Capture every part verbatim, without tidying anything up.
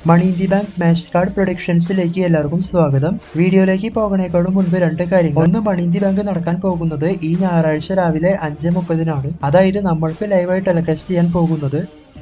Money in the bank match card പ്രൊഡിക്ഷൻസിലേക്ക് എല്ലാവർക്കും സ്വാഗതം. വീഡിയോയിലേക്ക് പോകുന്നതിനേക്കാളും മുൻപ് രണ്ട് കാര്യങ്ങൾ. ഒന്ന്, മണി ഇൻ ദി ബാങ്ക് നടക്കാൻ പോകുന്നത് ഈ ഞായറാഴ്ച രാവിലെ അഞ്ച് മുപ്പതിനാണ്. അതായത് നമ്മൾക്ക് ലൈവായി ടെലികാസ്റ്റ് ചെയ്യാൻ പോകുന്നത്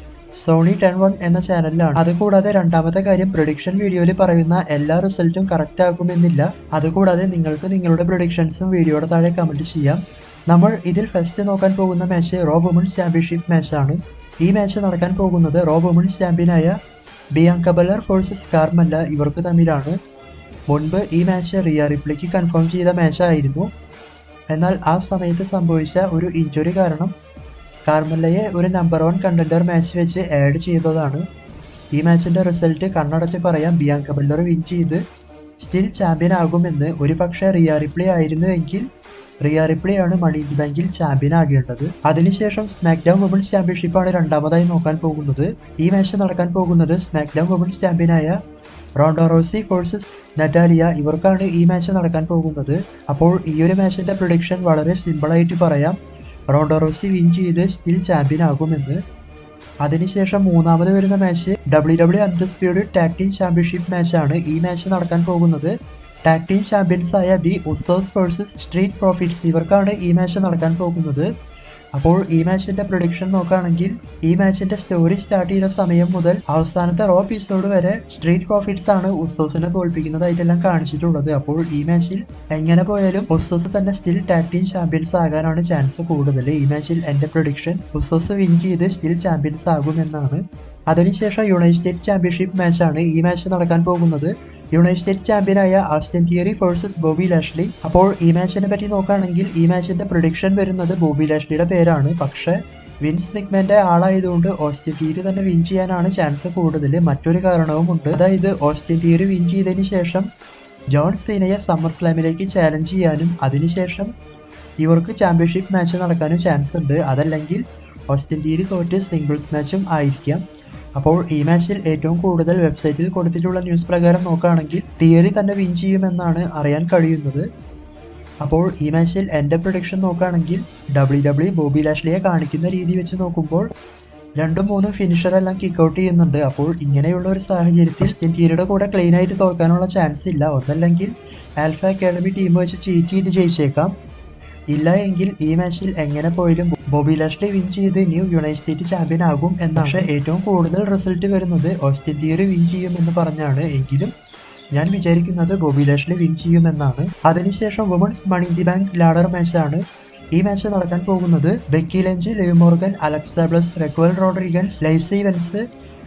സോണി ടെൻ വൺ എന്ന ചാനലിലാണ്. അതുകൂടാതെ രണ്ടാമത്തെ കാര്യം, പ്രൊഡിക്ഷൻ വീഡിയോയിൽ പറയുന്ന എല്ലാ റിസൾട്ടും കറക്റ്റ് ആകുമെന്നില്ല. അതുകൂടാതെ നിങ്ങൾക്ക് നിങ്ങളുടെ പ്രൊഡിക്ഷൻസും വീഡിയോയുടെ താഴെ കമന്റ് ചെയ്യാം. നമ്മൾ ഇതിൽ ഫസ്റ്റ് നോക്കാൻ പോകുന്ന മാച്ച് റോ വുമൺസ് ചാമ്പ്യൻഷിപ്പ് മാച്ചാണ്. ഈ മാച്ച് നടക്കാൻ പോകുന്നത് റോ വുമൺസ് ചാമ്പ്യനായ ബിയാങ്ക ബെലർ വേഴ്സസ് കാർമെല്ല ഇവർക്ക് തമ്മിലാണ്. മുൻപ് ഈ മാച്ച് റിയ റിപ്ലിക്ക് കൺഫേം ചെയ്ത മാച്ചായിരുന്നു. എന്നാൽ ആ സമയത്ത് സംഭവിച്ച ഒരു ഇഞ്ചുറി കാരണം കാർമെല്ലയെ ഒരു നമ്പർ വൺ കണ്ടൻഡർ മാച്ച് വെച്ച് ആഡ് ചെയ്തതാണ്. ഈ മാച്ചിൻ്റെ റിസൾട്ട് കണ്ണടച്ച് പറയാം, ബിയാങ്ക ബെല്ലർ വിൻ ചെയ്ത് സ്റ്റിൽ ചാമ്പ്യൻ ആകുമെന്ന്. ഒരു പക്ഷേ റിയ റിപ്ലി ആയിരുന്നുവെങ്കിൽ റിയ റിപ്ലിയാണ് മണി ഇൻ ദി ബാങ്കിൽ ചാമ്പ്യൻ ആകേണ്ടത്. അതിനുശേഷം സ്മാക്ക് ഡൗൺ വുമൺസ് ചാമ്പ്യൻഷിപ്പാണ് രണ്ടാമതായി നോക്കാൻ പോകുന്നത്. ഈ മാച്ച് നടക്കാൻ പോകുന്നത് സ്മാക്ക് ഡൗൺ വുമൺസ് ചാമ്പ്യനായ റോണ്ടോ റോസി വേഴ്സസ് നറ്റാലിയ ഇവർക്കാണ് ഈ മാച്ച് നടക്കാൻ പോകുന്നത്. അപ്പോൾ ഈ ഒരു മാച്ചിൻ്റെ പ്രൊഡിക്ഷൻ വളരെ സിമ്പിളായിട്ട് പറയാം, റോണ്ടോ റോസി വിൻ ചെയ്ത് സ്റ്റിൽ ചാമ്പ്യൻ ആകുമെന്ന്. അതിനുശേഷം മൂന്നാമത് വരുന്ന match W W undisputed tag team championship മാച്ചാണ്. ഈ മാച്ച് നടക്കാൻ പോകുന്നത് ടാഗ് ടീം ചാമ്പ്യൻസായ the Usos versus Street Profits ഇവർക്കാണ് ഈ മാച്ച് നടക്കാൻ പോകുന്നത്. അപ്പോൾ ഈ മാച്ചിൻ്റെ പ്രൊഡിക്ഷൻ നോക്കുകയാണെങ്കിൽ ഈ മാച്ചിൻ്റെ സ്റ്റോറി സ്റ്റാർട്ട് ചെയ്ത സമയം മുതൽ അവസാനത്തെ റോ എപ്പിസോഡ് വരെ സ്ട്രീറ്റ് പ്രോഫിറ്റ്സ് ആണ് ഉസോസിനെ തോൽപ്പിക്കുന്നതായിട്ടെല്ലാം കാണിച്ചിട്ടുള്ളത്. അപ്പോൾ ഈ മാച്ചിൽ എങ്ങനെ പോയാലും ഉസോസ് തന്നെ സ്റ്റിൽ ടാഗ് ടീം ചാമ്പ്യൻസ് ആകാനാണ് ചാൻസ് കൂടുതൽ. ഈ മാച്ചിൽ എൻ്റെ പ്രൊഡിക്ഷൻ ഉസോസ് വിൻ ചെയ്ത് സ്റ്റിൽ ചാമ്പ്യൻസ് ആകുമെന്നാണ്. അതിനുശേഷം യുണൈറ്റഡ് സ്റ്റേറ്റ് ചാമ്പ്യൻഷിപ്പ് മാച്ചാണ്. ഈ മാച്ച് നടക്കാൻ പോകുന്നത് യുണൈറ്റഡ് സ്റ്റേറ്റ് ചാമ്പ്യനായ Austin Theory versus Bobby Lashley. അപ്പോൾ ഈ മാച്ചിനെ പറ്റി നോക്കുകയാണെങ്കിൽ ഈ മാച്ചിന്റെ പ്രൊഡിക്ഷൻ വരുന്നത് ബോബി ലാഷ്ലിയുടെ പേരാണ്. പക്ഷേ വിൻസ് മിക്മാന്റെ ആളായതുകൊണ്ട് ഓസ്റ്റിൻ തിയറി തന്നെ വിൻ ചെയ്യാനാണ് ചാൻസ് കൂടുതൽ. മറ്റൊരു കാരണവും ഉണ്ട്, അതായത് ഓസ്റ്റിൻ തിയറി വിൻ ചെയ്തതിന് ശേഷം ജോൺ സീനയെ സമ്മർ സ്ലാമിലേക്ക് ചാലഞ്ച് ചെയ്യാനും അതിനുശേഷം ഇവർക്ക് ചാമ്പ്യൻഷിപ്പ് മാച്ച് നടക്കാനും ചാൻസ് ഉണ്ട്. അതല്ലെങ്കിൽ ഓസ്റ്റിൻ തിയറി തോറ്റ് സിംഗിൾസ് മാച്ചും ആയിരിക്കാം. അപ്പോൾ ഈ മാച്ചിൽ ഏറ്റവും കൂടുതൽ വെബ്സൈറ്റിൽ കൊടുത്തിട്ടുള്ള ന്യൂസ് പ്രകാരം നോക്കുകയാണെങ്കിൽ തിയറി തന്നെ വിൻ ചെയ്യുമെന്നാണ് അറിയാൻ കഴിയുന്നത്. അപ്പോൾ ഈ മാച്ചിൽ എൻ്റെ പ്രൊഡിക്ഷൻ നോക്കുകയാണെങ്കിൽ ഡബ്ല്യു ഡബ്ല്യു ബോബി ലാഷ്ലിയെ കാണിക്കുന്ന രീതി വെച്ച് നോക്കുമ്പോൾ രണ്ടും മൂന്നും ഫിനിഷറെല്ലാം കിക്ക് ഔട്ട് ചെയ്യുന്നുണ്ട്. അപ്പോൾ ഇങ്ങനെയുള്ള ഒരു സാഹചര്യത്തിൽ ഓസ്റ്റിൻ തിയറിയുടെ കൂടെ ക്ലീൻ ആയിട്ട് തോൽക്കാനുള്ള ചാൻസ് ഇല്ല. ഒന്നല്ലെങ്കിൽ ആൽഫ അക്കാഡമി ടീം വെച്ച് ചീറ്റ് ചെയ്ത് ജയിച്ചേക്കാം. ഇല്ല എങ്കിൽ ഈ മാച്ചിൽ എങ്ങനെ പോയാലും ബോബി ലാഷ്ലി വിൻ ചെയ്ത് ന്യൂ യുണൈറ്റഡ് സ്റ്റേറ്റ് ചാമ്പ്യൻ ആകും എന്നാണ്. പക്ഷേ ഏറ്റവും കൂടുതൽ റിസൾട്ട് വരുന്നത് ഓസ്റ്റിൻ തിയറി വിൻ ചെയ്യുമെന്ന് പറഞ്ഞാണ്. എങ്കിലും ഞാൻ വിചാരിക്കുന്നത് ബോബി ലാഷ്ലി വിൻ ചെയ്യുമെന്നാണ്. അതിനുശേഷം women's money in the bank ladder മാച്ചാണ്. ഈ മാച്ച് നടക്കാൻ പോകുന്നത് Becky Lynch, Liv Morgan, Alexa Bliss, Raquel Rodriguez, Lacey Evans,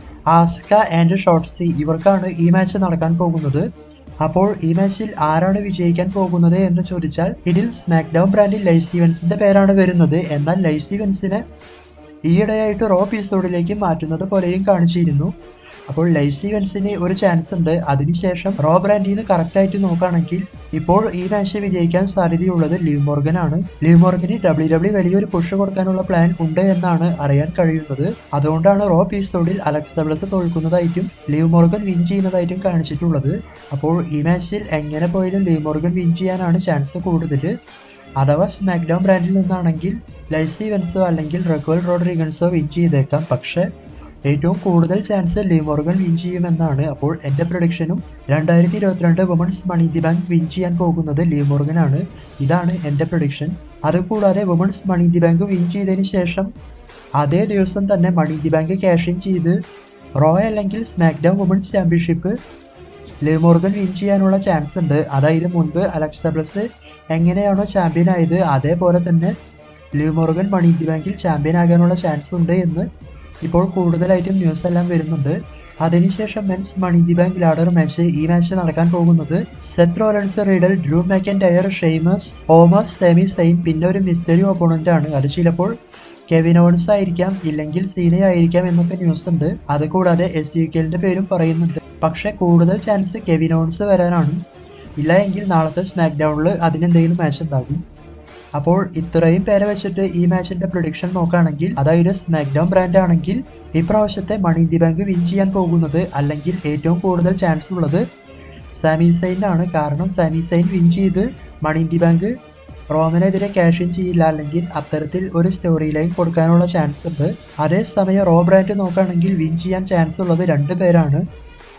Asuka and Shotzi ഇവർക്കാണ് ഈ മാച്ച് നടക്കാൻ പോകുന്നത്. അപ്പോൾ ഈ മാച്ചിൽ ആരാണ് വിജയിക്കാൻ പോകുന്നത് എന്ന് ചോദിച്ചാൽ ഇതിൽ സ്മാക്ക് ഡൗൺ ബ്രാൻഡിൽ ലൈസി വെൻസിന്റെ പേരാണ് വരുന്നത്. എന്നാൽ ലൈസി വെൻസിനെ ഈയിടെയായിട്ട് റോ എപ്പിസോഡിലേക്ക് മാറ്റുന്നത് പോലെയും കാണിച്ചിരുന്നു. അപ്പോൾ ലൈസി വെൻസിന് ഒരു ചാൻസ് ഉണ്ട്. അതിനുശേഷം റോ ബ്രാൻഡിൽ നിന്ന് കറക്റ്റായിട്ട് നോക്കുകയാണെങ്കിൽ ഇപ്പോൾ ഈ മാച്ച് വിജയിക്കാൻ സാധ്യതയുള്ളത് ലിവ് മോർഗൻ ആണ്. ലിവ് മോർഗന് ഡബ്ല്യു ഡബ്ല്യു വലിയൊരു പുഷ് കൊടുക്കാനുള്ള പ്ലാൻ ഉണ്ട് എന്നാണ് അറിയാൻ കഴിയുന്നത്. അതുകൊണ്ടാണ് റോ എപ്പിസോഡിൽ അലക്സ ബ്ലസ് തോൽക്കുന്നതായിട്ടും ലിവ് മോർഗൻ വിൻ ചെയ്യുന്നതായിട്ടും കാണിച്ചിട്ടുള്ളത്. അപ്പോൾ ഈ മാച്ചിൽ എങ്ങനെ പോയാലും ലിവ് മോർഗൻ വിൻ ചെയ്യാനാണ് ചാൻസ് കൂടുതൽ. അഥവാ സ്മാക്ക് ഡൗൺ ബ്രാൻഡിൽ നിന്നാണെങ്കിൽ ലൈസി വെൻസോ അല്ലെങ്കിൽ റെക്വൽ റോഡ്രിഗൻസോ വിൻ ചെയ്തേക്കാം. പക്ഷേ ഏറ്റവും കൂടുതൽ ചാൻസ് ലിവ് മോർഗൻ വിൻ ചെയ്യുമെന്നാണ്. അപ്പോൾ എൻ്റെ പ്രൊഡിക്ഷനും രണ്ടായിരത്തി ഇരുപത്തിരണ്ട് women's money in the bank win ചെയ്യാൻ പോകുന്നത് ലിവ് മോർഗൻ ആണ്. ഇതാണ് എൻ്റെ പ്രൊഡിക്ഷൻ. അതുകൂടാതെ women's money in the bank win ചെയ്തതിന് ശേഷം അതേ ദിവസം തന്നെ money in the bank cash in ചെയ്ത് റോ അല്ലെങ്കിൽ SmackDown women's championship Liv Morgan win ചെയ്യാനുള്ള ചാൻസ് ഉണ്ട്. അതായത് മുൻപ് അലക്സ ബ്ലസ് എങ്ങനെയാണോ ചാമ്പ്യൻ ആയത് അതേപോലെ തന്നെ Liv Morgan money in the ബാങ്കിൽ ചാമ്പ്യൻ ആകാനുള്ള ചാൻസ് ഉണ്ട് എന്ന് ഇപ്പോൾ കൂടുതലായിട്ടും ന്യൂസ് എല്ലാം വരുന്നുണ്ട്. അതിനുശേഷം men's money in the bank ladder match. ഈ മാച്ച് നടക്കാൻ പോകുന്നത് Seth Rollins, Riddle, Drew McIntyre, Sheamus, Omos, Sami Zayn, പിന്നെ ഒരു മിസ്റ്ററി ഓപ്പോണന്റ് ആണ്. അത് ചിലപ്പോൾ കെവിൻ ഓവൻസ് ആയിരിക്കാം, ഇല്ലെങ്കിൽ സീന ആയിരിക്കാം എന്നൊക്കെ ന്യൂസ് ഉണ്ട്. അതുകൂടാതെ എസ് യു കെലിന്റെ പേരും പറയുന്നുണ്ട്. പക്ഷെ കൂടുതൽ ചാൻസ് കെവിൻ ഓവൻസ് വരാനാണ്. ഇല്ല എങ്കിൽ നാളത്തെ സ്മാക്ക് ഡൗണിൽ അതിനെന്തെങ്കിലും മാച്ച് ഉണ്ടാകും. അപ്പോൾ ഇത്രയും പേരെ വെച്ചിട്ട് ഈ മാച്ചിന്റെ പ്രൊഡിക്ഷൻ നോക്കുകയാണെങ്കിൽ, അതായത് സ്മാക്ക് ഡൗൺ ബ്രാൻഡ് ആണെങ്കിൽ ഇപ്രാവശ്യത്തെ money in the bank win ചെയ്യാൻ പോകുന്നത് അല്ലെങ്കിൽ ഏറ്റവും കൂടുതൽ ചാൻസ് ഉള്ളത് സാമി സൈൻ ആണ്. കാരണം സാമി സൈൻ വിൻ ചെയ്ത് മണി ഇൻ ദി ബാങ്ക് റോമനെതിരെ ക്യാഷ് ഇൻ ചെയ്യില്ല, അല്ലെങ്കിൽ അത്തരത്തിൽ ഒരു സ്റ്റോറി ലൈൻ കൊടുക്കാനുള്ള ചാൻസ് ഉണ്ട്. അതേസമയം റോ ബ്രാൻഡ് നോക്കുകയാണെങ്കിൽ വിൻ ചെയ്യാൻ ചാൻസ് ഉള്ളത് രണ്ട് പേരാണ്.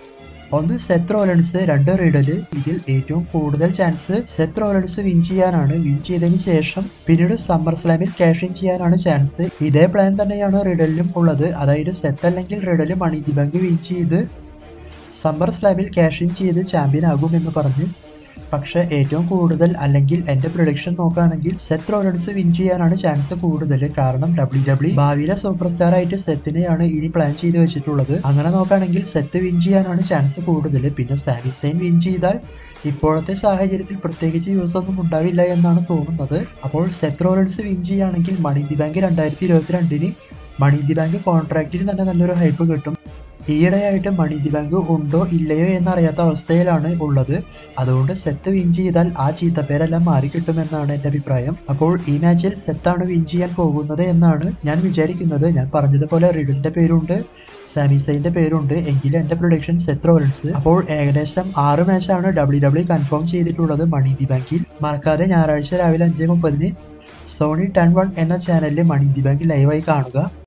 ഒന്ന് സെത്ത് റോളൻസ്, രണ്ട് റിഡല്. ഇതിൽ ഏറ്റവും കൂടുതൽ ചാൻസ് സെത്ത് റോളൻസ് വിൻ ചെയ്യാനാണ്. വിൻ ചെയ്തതിന് ശേഷം പിന്നീട് സമ്മർ സ്ലാമിൽ ക്യാഷ് ഇൻ ചെയ്യാനാണ് ചാൻസ്. ഇതേ പ്ലാൻ തന്നെയാണ് റിഡലിലും ഉള്ളത്. അതായത് സെത്ത് അല്ലെങ്കിൽ Riddle money the bank win ചെയ്ത് സമ്മർ സ്ലാമിൽ ക്യാഷ് ഇൻ ചെയ്ത് ചാമ്പ്യൻ ആകുമെന്ന് പറഞ്ഞു. പക്ഷെ ഏറ്റവും കൂടുതൽ അല്ലെങ്കിൽ എന്റെ പ്രൊഡിക്ഷൻ നോക്കുകയാണെങ്കിൽ സെത്ത് റോളൻസ് വിൻ ചെയ്യാനാണ് ചാൻസ് കൂടുതൽ. കാരണം ഡബ്ല്യു ഡബ്ല്യു ഭാവിയിലെ സൂപ്പർ സ്റ്റാർ ആയിട്ട് സെത്തിനെയാണ് ഇനി പ്ലാൻ ചെയ്ത് വെച്ചിട്ടുള്ളത്. അങ്ങനെ നോക്കുകയാണെങ്കിൽ സെത്ത് വിൻ ചെയ്യാനാണ് ചാൻസ് കൂടുതൽ. പിന്നെ സാമി സൈൻ വിൻ ചെയ്താൽ ഇപ്പോഴത്തെ സാഹചര്യത്തിൽ പ്രത്യേകിച്ച് യൂസ് ഒന്നും ഉണ്ടാവില്ല എന്നാണ് തോന്നുന്നത്. അപ്പോൾ സെത്ത് റോളൻസ് വിൻ ചെയ്യുകയാണെങ്കിൽ മണി ദി ബാങ്ക് രണ്ടായിരത്തി ഇരുപത്തിരണ്ടിന് മണി ദി ബാങ്ക് കോൺട്രാക്റ്റിൽ തന്നെ നല്ലൊരു ഹൈപ്പ് കിട്ടും. ഈയിടെയായിട്ട് മണി ദി ബാങ്ക് ഉണ്ടോ ഇല്ലയോ എന്നറിയാത്ത അവസ്ഥയിലാണ് ഉള്ളത്. അതുകൊണ്ട് സെത്ത് വിൻ ചെയ്താൽ ആ ചീത്തപ്പേരെല്ലാം മാറി കിട്ടുമെന്നാണ് എൻ്റെ അഭിപ്രായം. അപ്പോൾ ഈ മാച്ചിൽ സെത്താണ് വിൻ ചെയ്യാൻ പോകുന്നത് എന്നാണ് ഞാൻ വിചാരിക്കുന്നത്. ഞാൻ പറഞ്ഞതുപോലെ റിഡലിന്റെ പേരുണ്ട്, സാമി സൈന്റെ പേരുണ്ട്. എങ്കിലും എൻ്റെ പ്രൊഡിക്ഷൻ സെത്ത് റോളൻസ്. അപ്പോൾ ഏകദേശം ആറ് മാച്ചാണ് ഡബ്ല്യു ഡബ്ല്യു കൺഫേം ചെയ്തിട്ടുള്ളത് മണി ദി ബാങ്കിൽ. മറക്കാതെ ഞായറാഴ്ച രാവിലെ അഞ്ച് മുപ്പതിന് സോണി ടെൻ വൺ എന്ന ചാനലിൽ മണി ദി ബാങ്ക് ലൈവായി കാണുക.